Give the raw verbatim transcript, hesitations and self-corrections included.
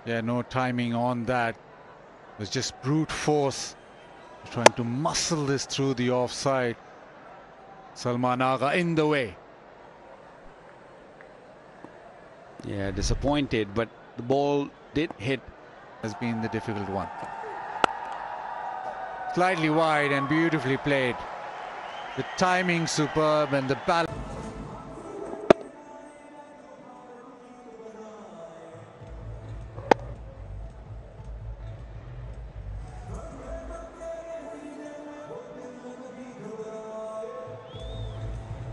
Yeah, no timing on that. It was just brute force. Trying to muscle this through the offside. Salman Agha in the way. Yeah, disappointed, but the ball did hit. Has been the difficult one. Slightly wide and beautifully played. The timing superb and the balance.